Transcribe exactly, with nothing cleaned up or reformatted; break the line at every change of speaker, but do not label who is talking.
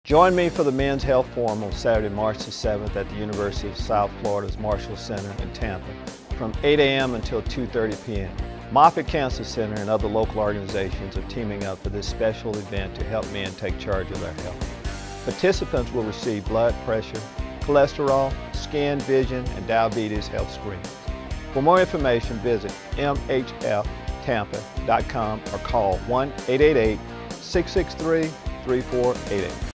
Join me for the Men's Health Forum on Saturday, March the seventh at the University of South Florida's Marshall Center in Tampa from eight A M until two thirty P M Moffitt Cancer Center and other local organizations are teaming up for this special event to help men take charge of their health. Participants will receive blood pressure, cholesterol, skin, vision, and diabetes health screenings. For more information, visit M H F Tampa dot com or call one eight eight eight, six six three, three four eight eight.